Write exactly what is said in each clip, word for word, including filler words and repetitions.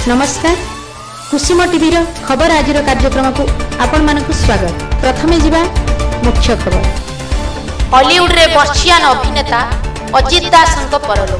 नमस्कार कुसुम टीवी खबर आजिर कार्यक्रम को आपण मानक स्वागत। प्रथमे जिबा मुख्य खबर। हॉलीवुड रे वर्षियान अभिनेता अजित दासଙ୍କ परलोक।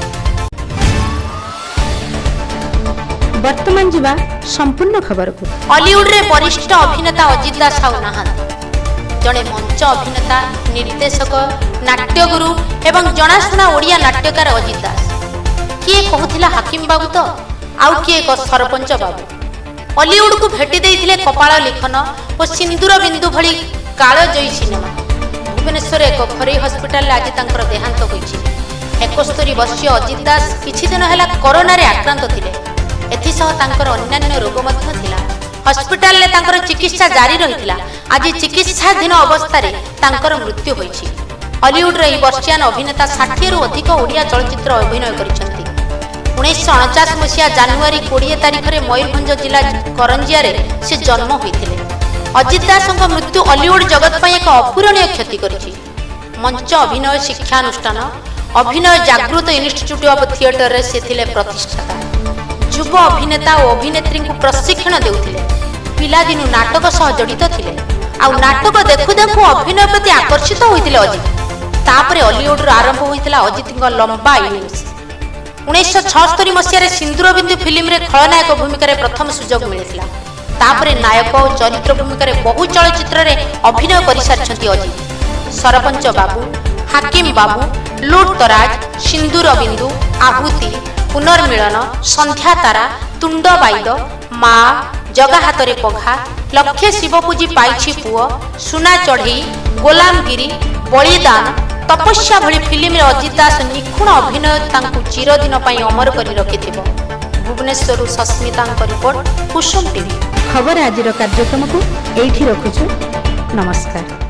वर्तमान जिबा संपूर्ण खबर को। हॉलीवुड रे वरिष्ठ अभिनेता अजित दास आउ नाहांती। जड़े मंच अभिनेता, निर्देशक, नाट्यगुरु एवं जनाशुना ओडिया नाट्यकार अजित दास। किए कहूथिला हाकिम बाबू तो आउ किए एक सरपंच बाबू। हॉलीवुड को भेटी देइथिले कपाळ लिखन और सिंदूर बिंदु भली कालजयी सिनेमा। भुवनेश्वर एक घरोई हस्पिटाल आज तांकर देहांत होइछि। इकहत्तर वर्षीय अजित दास किछि दिन हैला कोरोना रे आक्रांत थिले। एथिसह तांकर अन्यान्य रोग मध्य थिला। हस्पिटाल ले तांकर चिकित्सा जारी रहिथिला। आज चिकित्साधीन अवस्था रे तांकर मृत्यु होइछि। हॉलीवुड रे वर्षियान अभिनेता साठ रु अधिक ओडिया चलचित्र अभिनय करिसंती। उन्नीस सौ उनचास मसीहा जनवरी बीस तारिख में मयूरभंज जिला करंजिया रे से जन्म होइथिले। अजित दासଙ୍କ मृत्यु हॉलीवुड जगत पर एक अपूरणीय क्षति करिछि। मंच अभिनय शिक्षानुष्ठान अभिनय जागृत इंस्टीट्यूट ऑफ थिएटर रे से थिले प्रतिष्ठाता। युव अभिनेता और अभिनेत्री को प्रशिक्षण देउथिले। पिला दिनु नाटक सह जड़ित थिले। आ नाटक देखु देखु अभिनय प्रति आकर्षित होइथिले अजित। तापरे हॉलीवुड आरंभ होइथिला अजितଙ୍କ लंबा इनिंग्स। उन्नीस सौ छहत्तर मसीह सिंदूर बिंदु फिल्म रे खलनायक भूमिका रे प्रथम सुजोग मिलिथिला। तापरे नायक और चरित्र भूमिका रे बहु चलचित्र रे अभिनय करि सारछंती अजित। सरपंच बाबू, हाकिम बाबू, लूट तराज, सिंदूर बिंदु, आहुति, पुनर्मिलन, संध्या तारा, तुंड बाइद, माँ, जगा हातरे पघा, लक्ष्य शिवपूजी पाइछि पुओ, सुना चढ़ई, गोलामगिरी, बलिदान, तपस्या भली फिल्म रे अजित दास निखुण अभिनय तांकु चिरदिन पई अमर करी रखिथिबो। Bhubaneswar Sasmita report Kusum TV. खबर आजिर कार्यक्रम को एठी रखुछु। नमस्कार।